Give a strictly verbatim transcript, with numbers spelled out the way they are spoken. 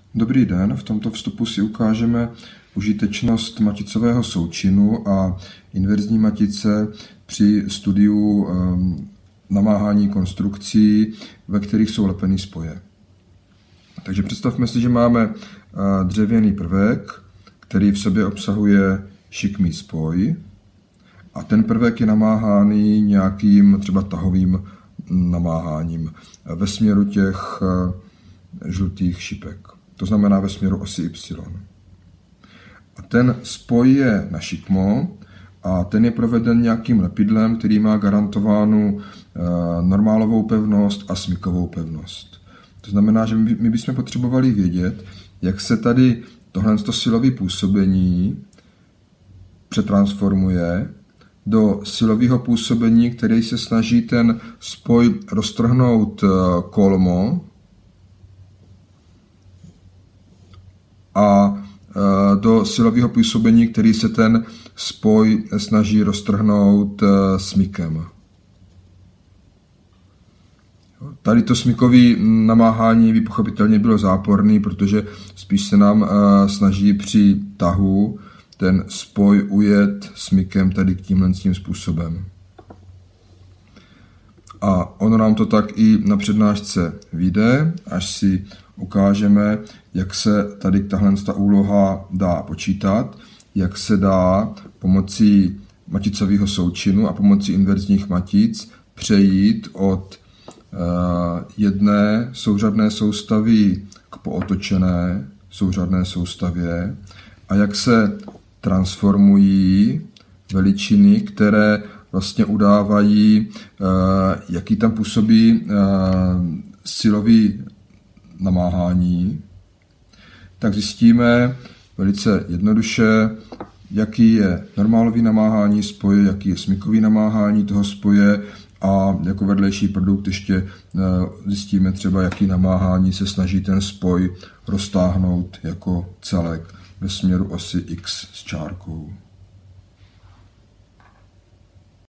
Dobrý den, v tomto vstupu si ukážeme užitečnost maticového součinu a inverzní matice při studiu namáhání konstrukcí, ve kterých jsou lepeny spoje. Takže představme si, že máme dřevěný prvek, který v sobě obsahuje šikmý spoj a ten prvek je namáháný nějakým třeba tahovým namáháním ve směru těch žlutých šipek. To znamená ve směru osy Y. A ten spoj je na šikmo a ten je proveden nějakým lepidlem, který má garantovánu normálovou pevnost a smykovou pevnost. To znamená, že my bychom potřebovali vědět, jak se tady tohle silové působení přetransformuje do silového působení, který se snaží ten spoj roztrhnout kolmo a do silového působení, který se ten spoj snaží roztrhnout smykem. Tady to smykové namáhání by pochopitelně bylo záporné, protože spíš se nám snaží při tahu ten spoj ujet smykem tady k tímhle tím způsobem. A ono nám to tak i na přednášce vyjde, až si ukážeme, jak se tady tahle úloha dá počítat, jak se dá pomocí maticového součinu a pomocí inverzních matic přejít od jedné souřadné soustavy k pootočené souřadné soustavě a jak se transformují veličiny, které vlastně udávají, jaký tam působí silový namáhání, tak zjistíme velice jednoduše, jaký je normálový namáhání spoje, jaký je smykový namáhání toho spoje a jako vedlejší produkt ještě zjistíme třeba, jaký namáhání se snaží ten spoj roztáhnout jako celek ve směru osy X s čárkou.